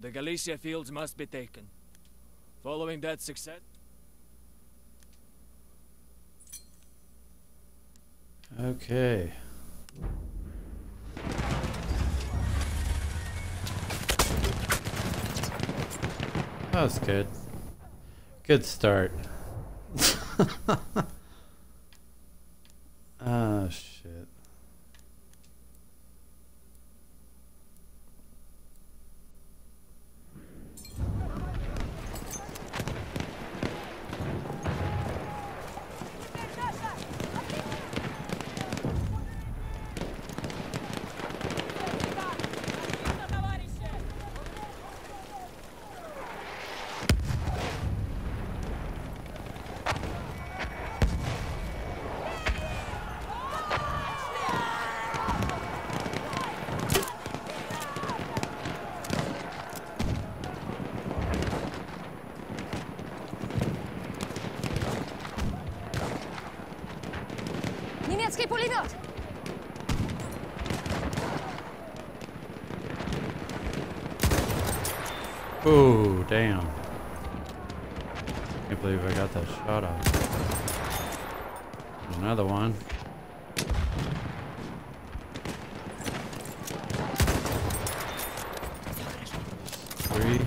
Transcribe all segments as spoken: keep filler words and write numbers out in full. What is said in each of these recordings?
The Galicia fields must be taken. Following that success... Okay. That was good. Good start. Ah, shit. Немецкий пулемет! Oh, damn. Can't believe I got that shot off. Another one. Three.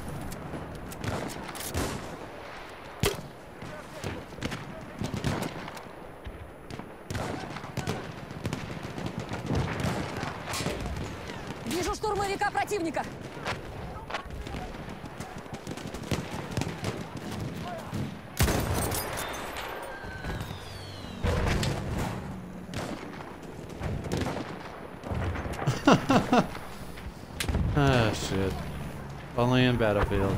Вижу штурмовика противника! Ah, shit. Only in Battlefield.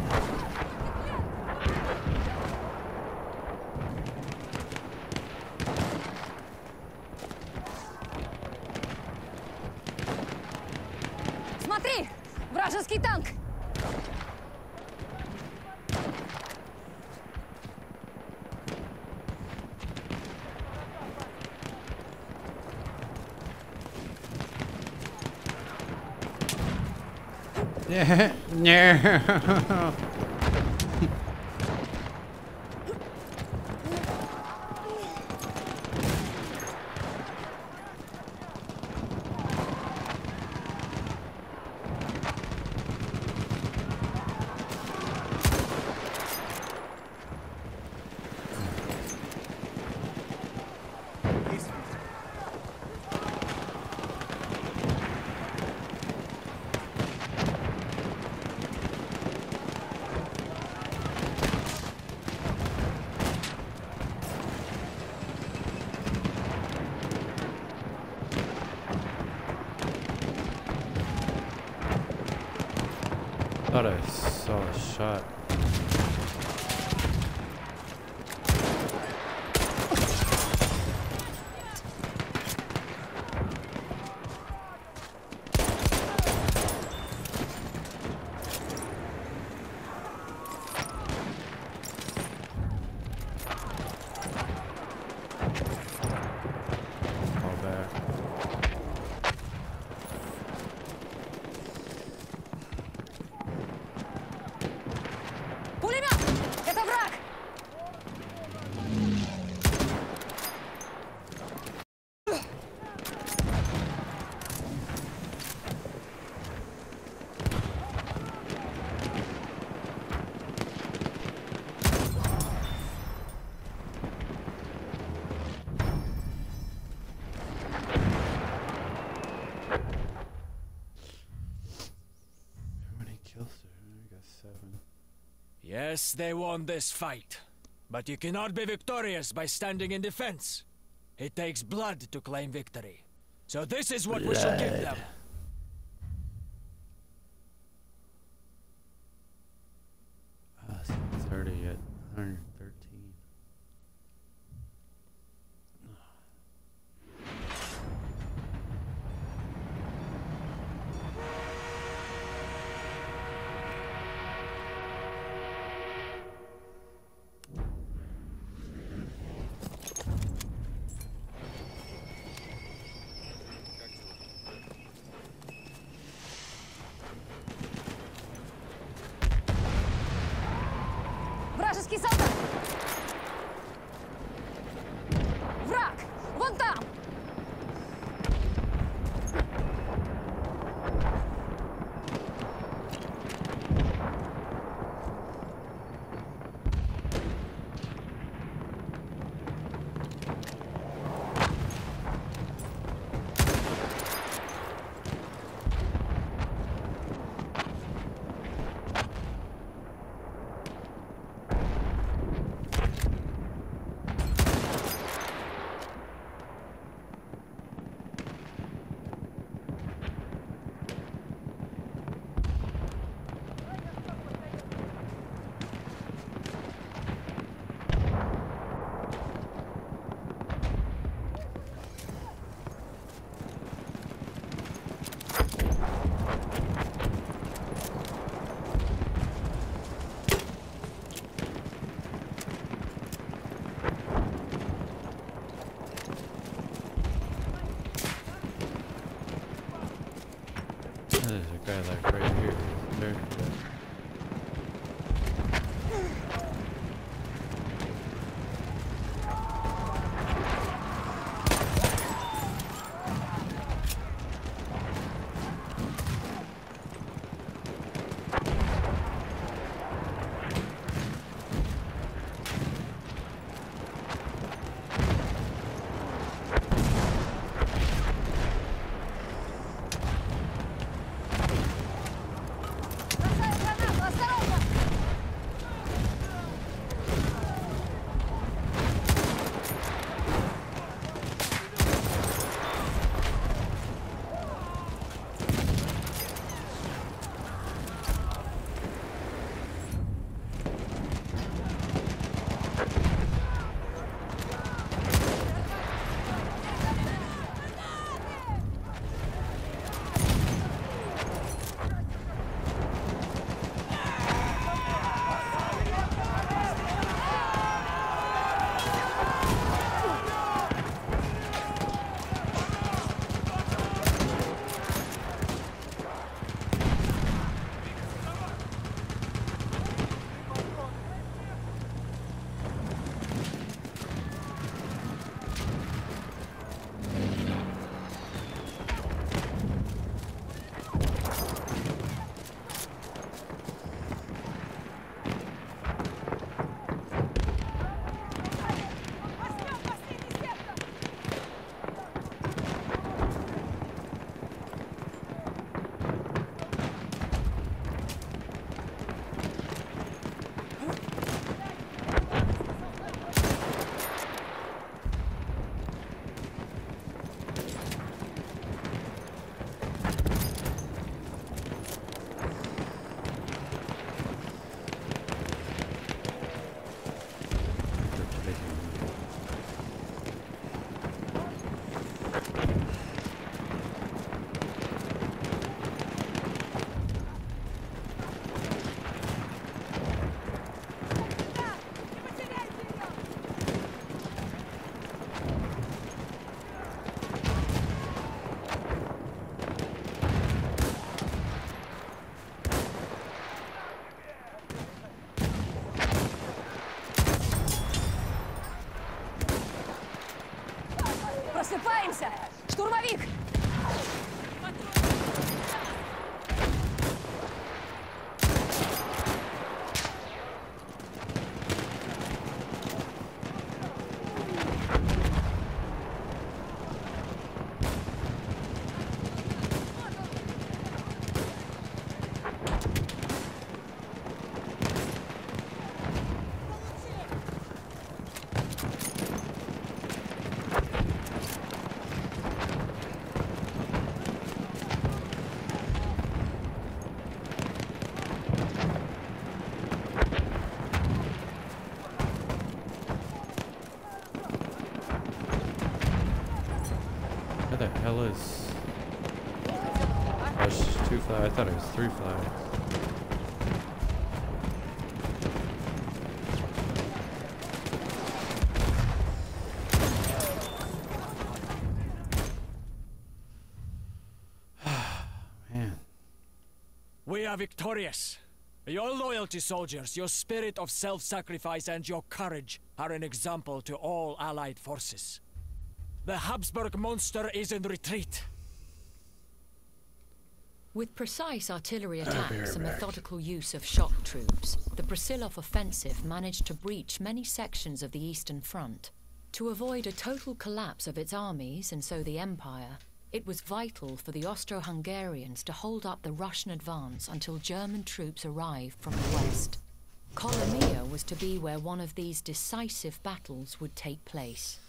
Смотри! Вражеский танк! Yeah, no. Thought I saw a shot. Fall back. Пулемет! Это враг! How many kills did I got? Seven. Yes, they won this fight. But you cannot be victorious by standing in defense. It takes blood to claim victory. So this is what we shall give them. Ah, so it's already at one hundred thirteen. Вражеский солдат! Враг! Вон там! There's a guy like right here. There. Бросаю гранату! Осторожно! Просыпаемся! Штурмовик! Where the hell is... Oh, it's just two flags. I thought it was three flags. Man. We are victorious. Your loyalty, soldiers, your spirit of self-sacrifice and your courage are an example to all Allied forces. The Habsburg monster is in retreat. With precise artillery attacks and methodical use of shock troops, the Brusilov offensive managed to breach many sections of the Eastern Front. To avoid a total collapse of its armies and so the Empire, it was vital for the Austro-Hungarians to hold up the Russian advance until German troops arrived from the west. Kolomea was to be where one of these decisive battles would take place.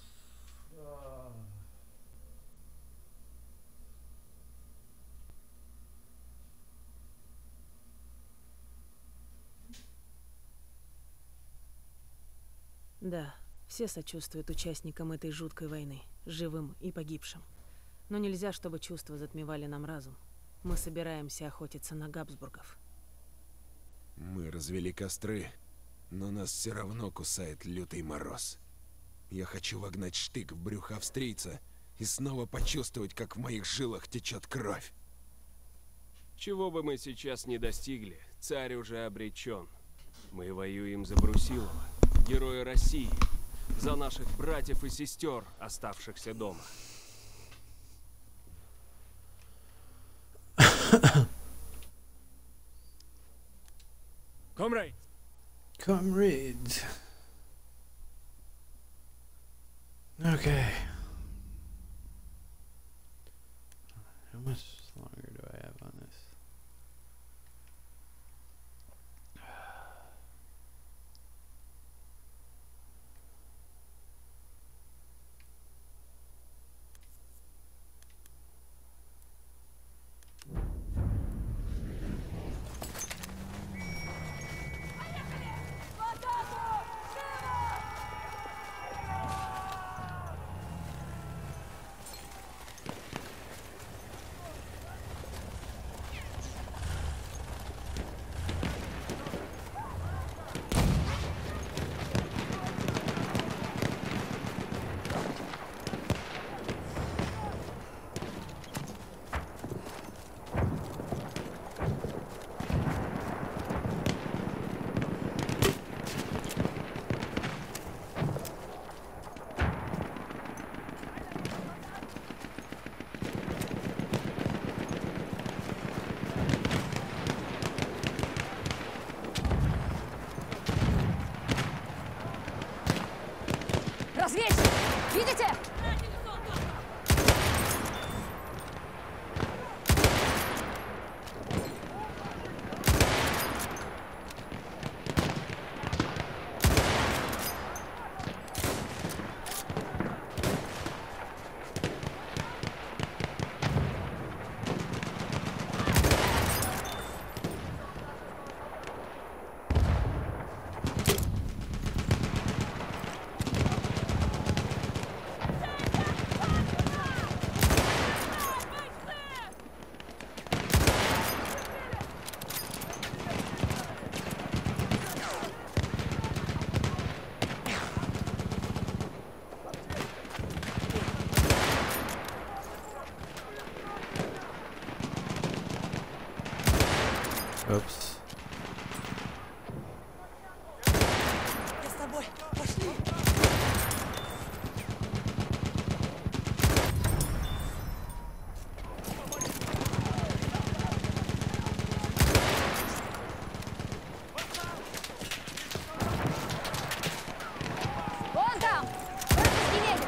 Да, все сочувствуют участникам этой жуткой войны, живым и погибшим. Но нельзя, чтобы чувства затмевали нам разум. Мы собираемся охотиться на Габсбургов. Мы развели костры, но нас все равно кусает лютый мороз. Я хочу вогнать штык в брюхо австрийца и снова почувствовать, как в моих жилах течет кровь. Чего бы мы сейчас не достигли, царь уже обречен. Мы воюем за Брусилова, героя России, за наших братьев и сестер, оставшихся дома. Comrade! Comrades. Okay. How much longer do I have on this? Разведчик! Видите? Oops. Я с тобой. Пошли. Вон там! Вражеский ветер!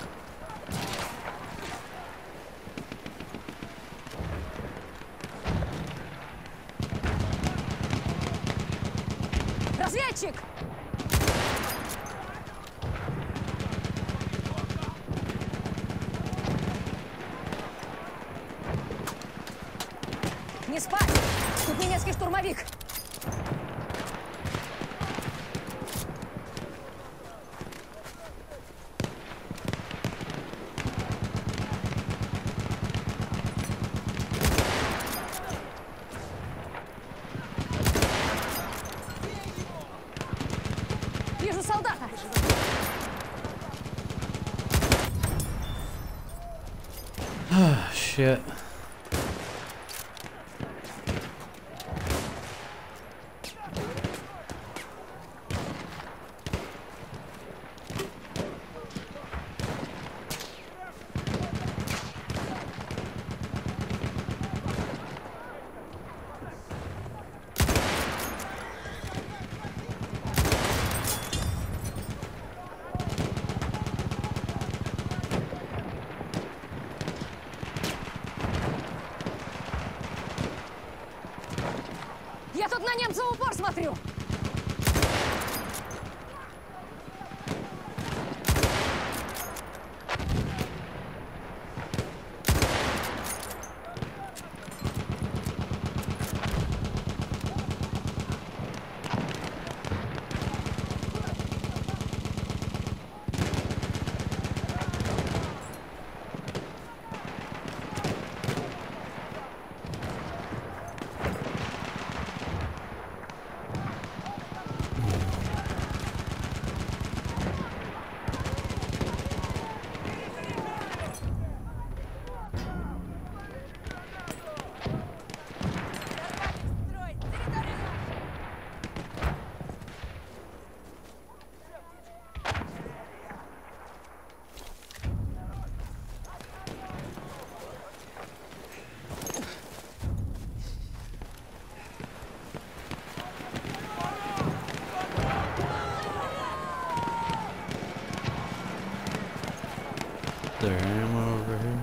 Разведчик! Не спать! Тут немецкий штурмовик! Вижу солдата! Shit. Тут на немца в упор смотрю. There ammo over here.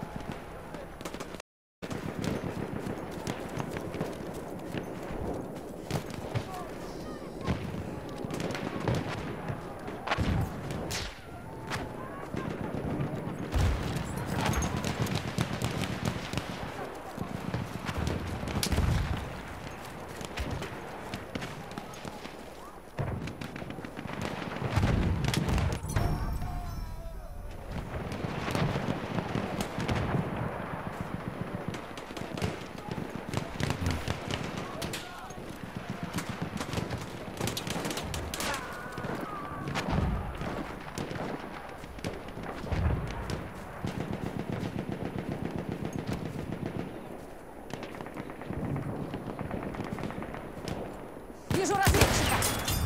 Вижу разведчика.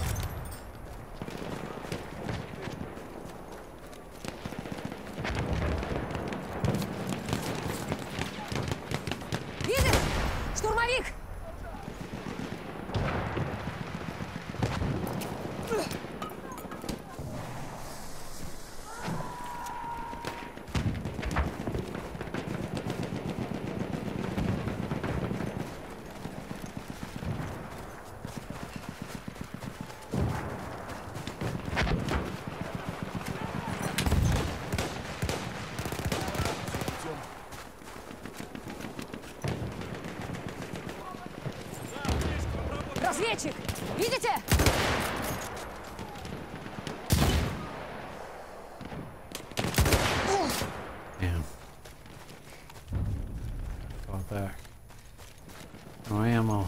Видишь? Штурмовик! Разведчик! Видите? Damn. Fall back. No ammo.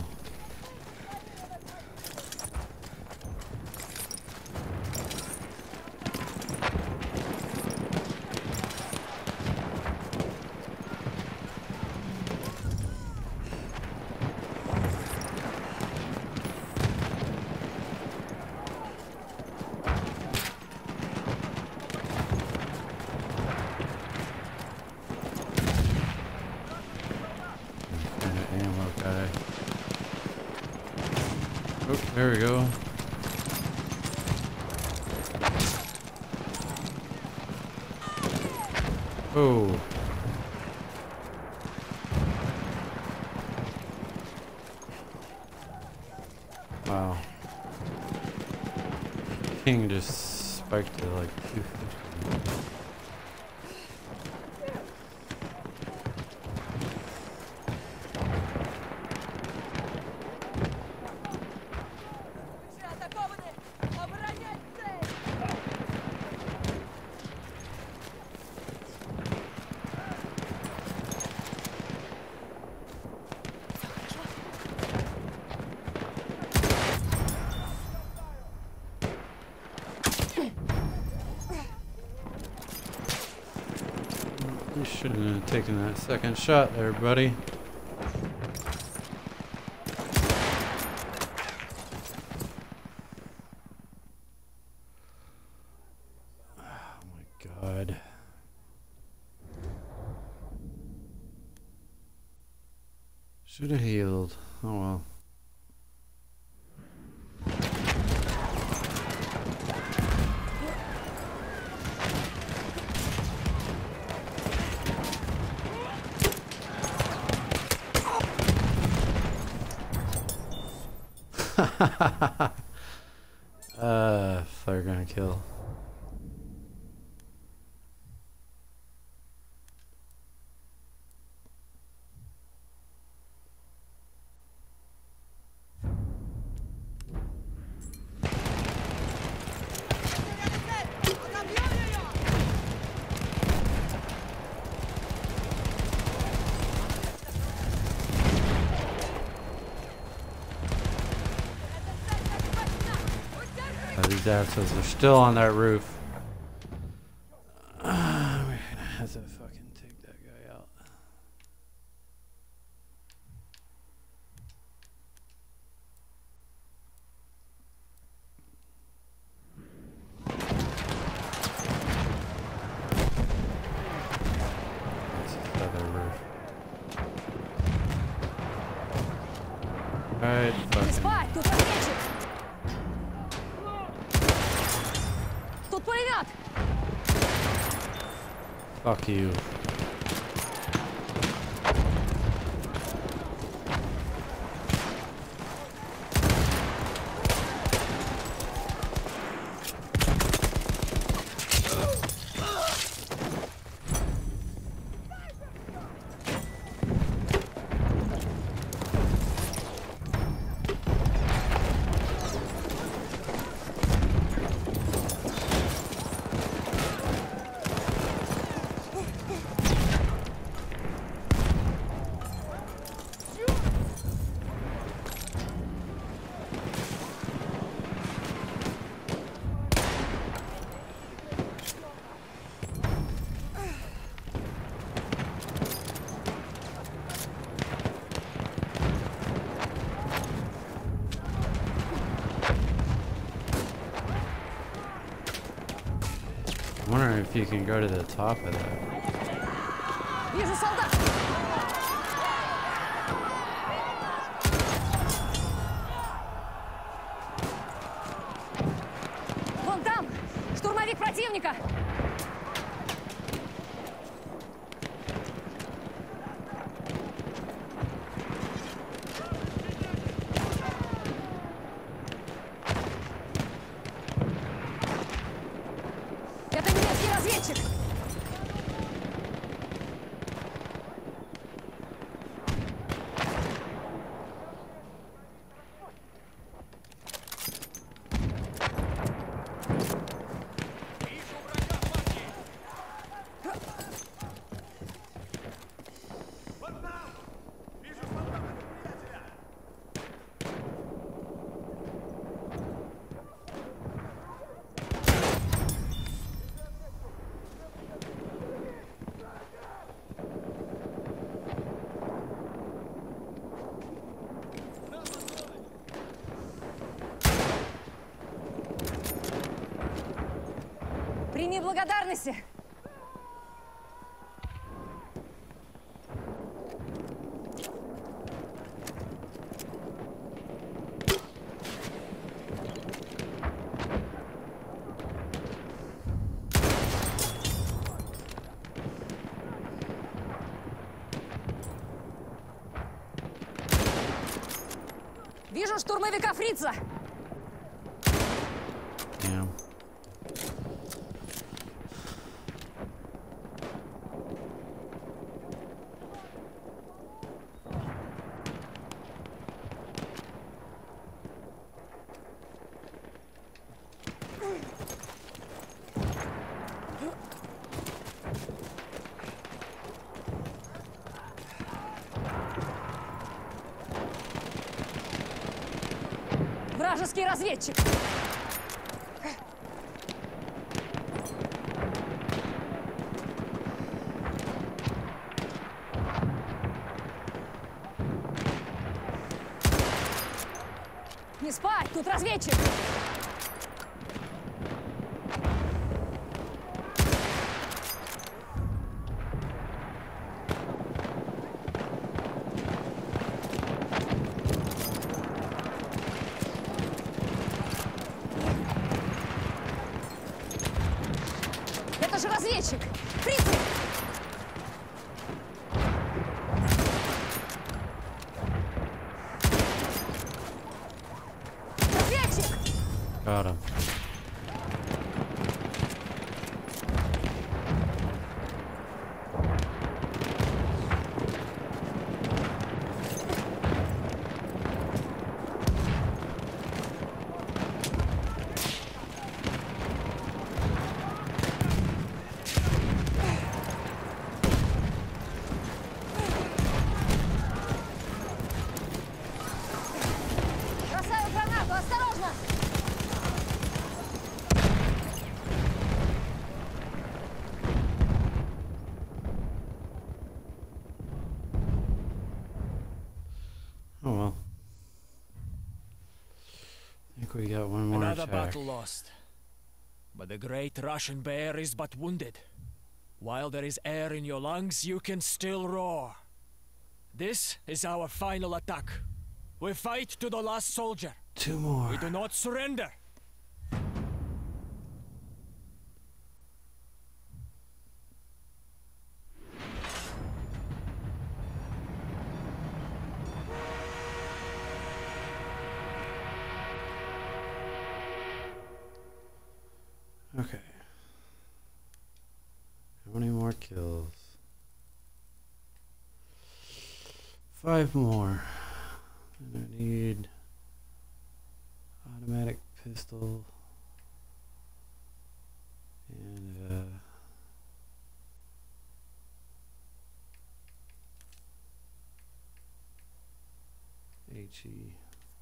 Oh, there we go. Oh. Wow. King just spiked to like two fifty. You shouldn't have taken that second shot there, buddy. Oh my god. Should have healed. Oh well. uh, flare gun kill. These assholes are still on that roof. Uh, we're gonna have to fucking take that guy out. That's the other roof. Alright, Не fucking. спать, тут разведчик! Тут пулемет! Fuck you. I'm wondering if you can go to the top of that. Вижу солдат! Вон там! Штурмовик противника! Это немецкий разведчик! Прими благодарности! Вижу штурмовика фрица! Damn. Вражеский разведчик! Не спать, тут разведчик! Это же разведчик! Фрицы! Got him. Бросаю гранату, осторожно! Oh well. I think we got one more Another attack. battle lost. But the great Russian bear is but wounded. While there is air in your lungs, you can still roar. This is our final attack. We fight to the last soldier. Two more. We do not surrender. Okay. How many more kills? Five more. And I need automatic pistol and uh HE.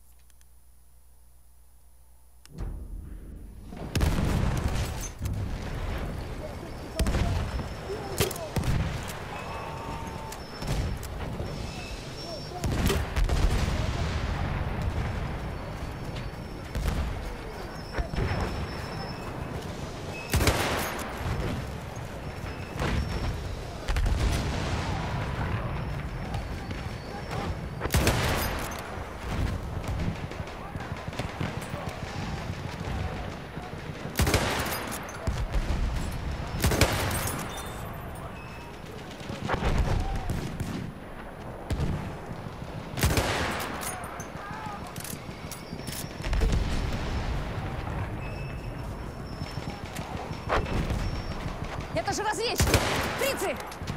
Это же разведчик! Фрицы!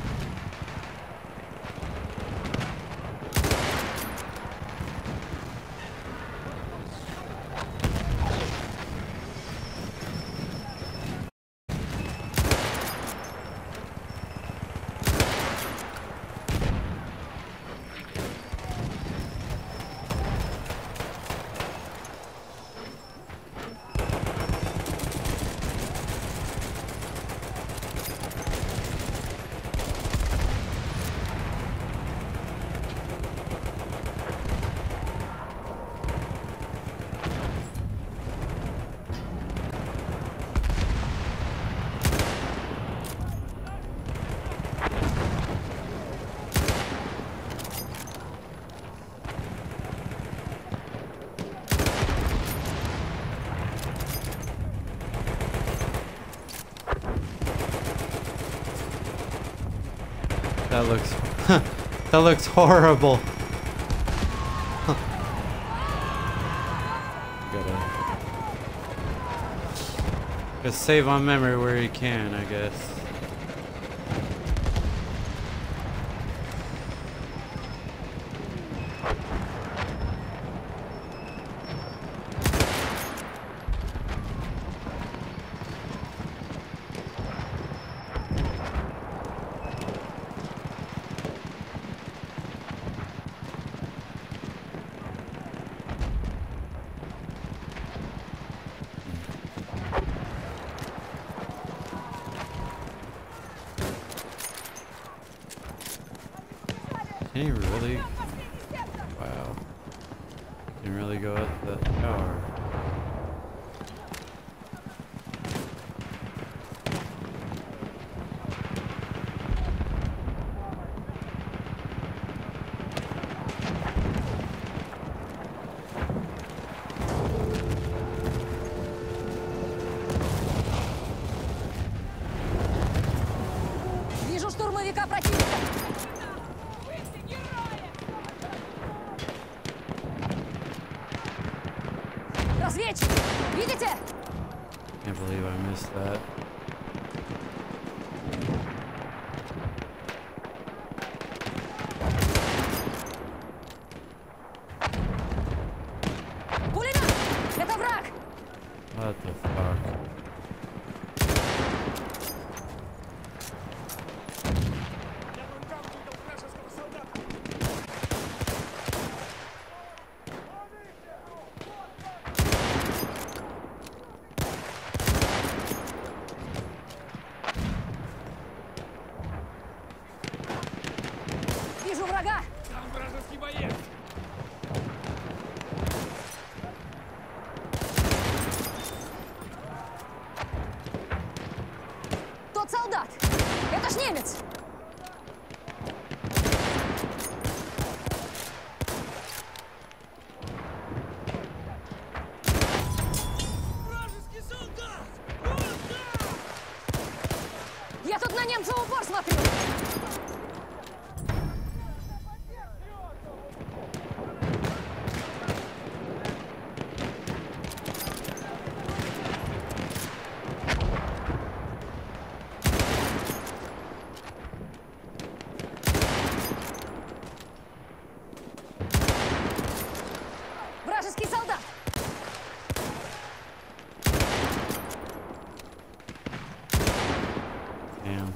That looks that looks horrible. Gotta just save on memory where you can, I guess. Can you really? Wow. Can you really go at the tower? Вижу штурмовика противника! Разведчик! Видите? Can't believe I missed that. Пулемет! Это враг! What the fuck? Вижу врага! Там вражеский боец! Тот солдат! Это ж немец! Вражеский солдат! Вот так! Я тут на немца в упор смотрю! Вражеский солдат! Damn.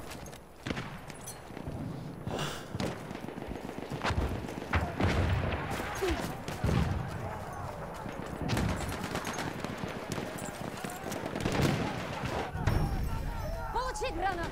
Получи гранату!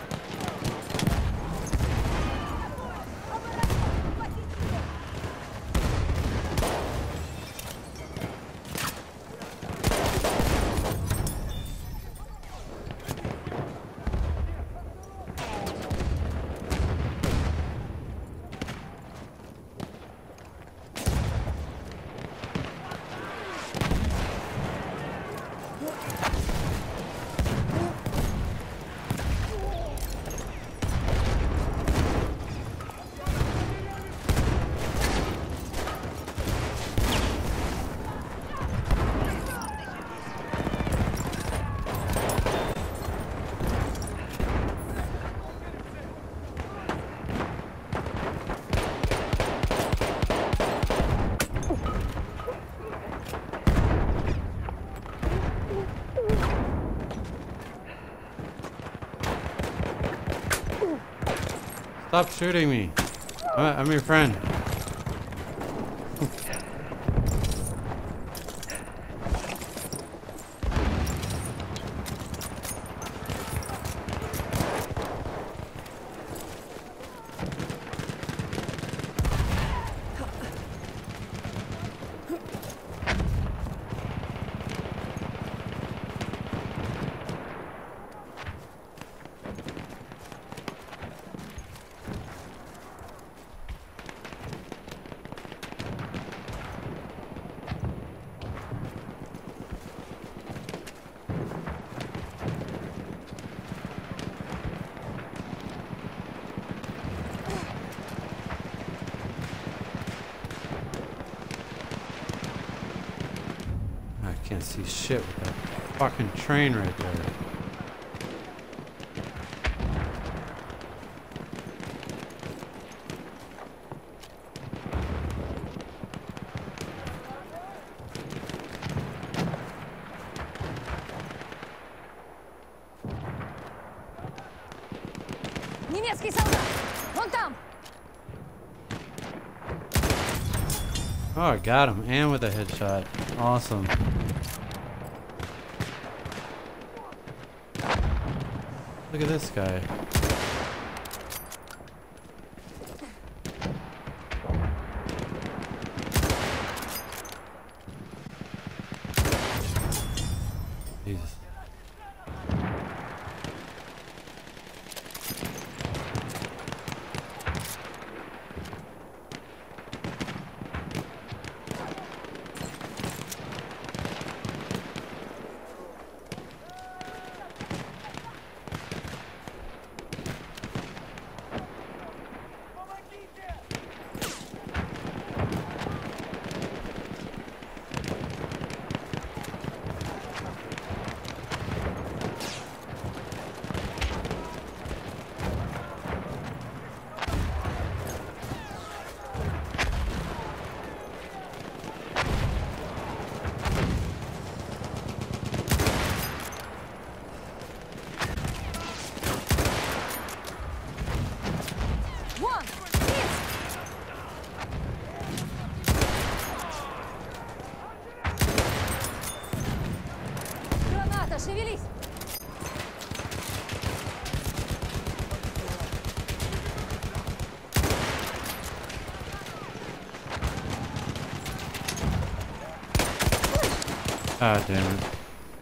Stop shooting me. I'm, I'm your friend. I can't see shit with that fucking train right there. Немецкий солдат! Вон там! Oh, I got him, and with a headshot. Awesome. Look at this guy. Jesus. Ah, damn it.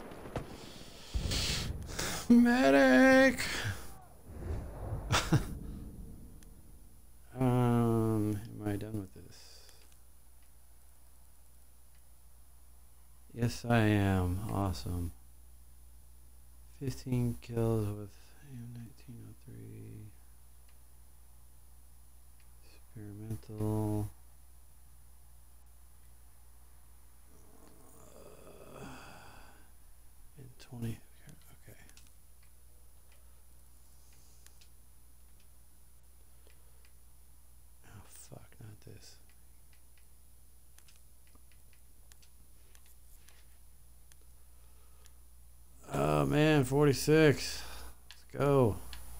Medic! um, am I done with this? Yes, I am. Awesome. fifteen kills with M nineteen oh three. Experimental. Uh, and twenty. Okay. Oh, fuck, not this. Oh man, forty-six. Let's go.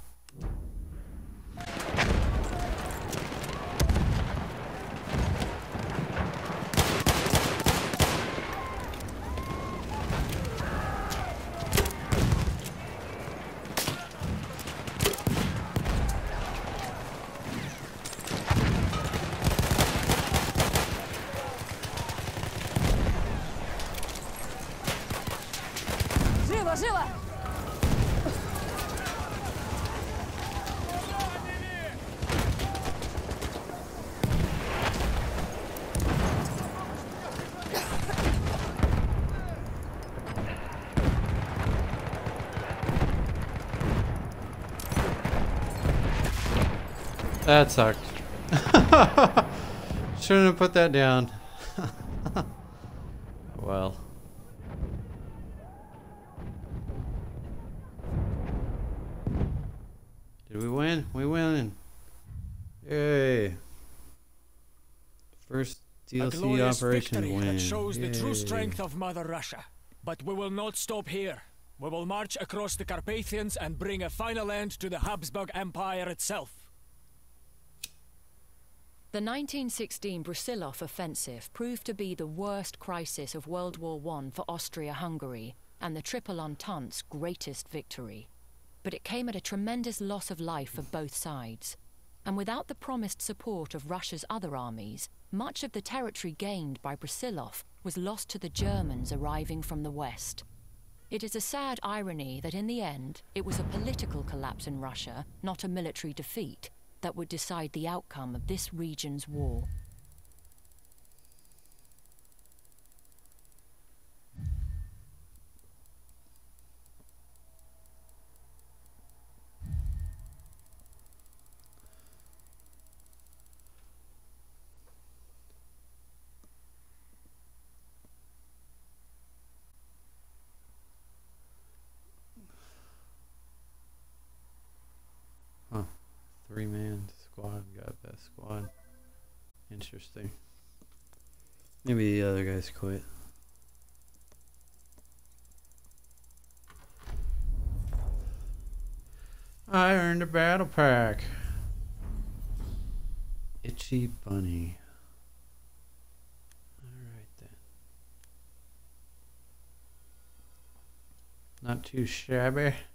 Живо, живо! That sucked. Shouldn't have put that down. Well. Did we win? We win. Yay. First D L A C glorious operation victory win. that shows the true Yay. strength of Mother Russia. But we will not stop here. We will march across the Carpathians and bring a final end to the Habsburg Empire itself. The nineteen sixteen Brusilov offensive proved to be the worst crisis of World War One for Austria-Hungary and the Triple Entente's greatest victory. But it came at a tremendous loss of life for both sides. And without the promised support of Russia's other armies, much of the territory gained by Brusilov was lost to the Germans arriving from the west. It is a sad irony that in the end, it was a political collapse in Russia, not a military defeat, that would decide the outcome of this region's war. Huh. Three-man squad. Got that squad. Interesting. Maybe the other guys quit. I earned a battle pack. Itchy bunny. Alright then. Not too shabby.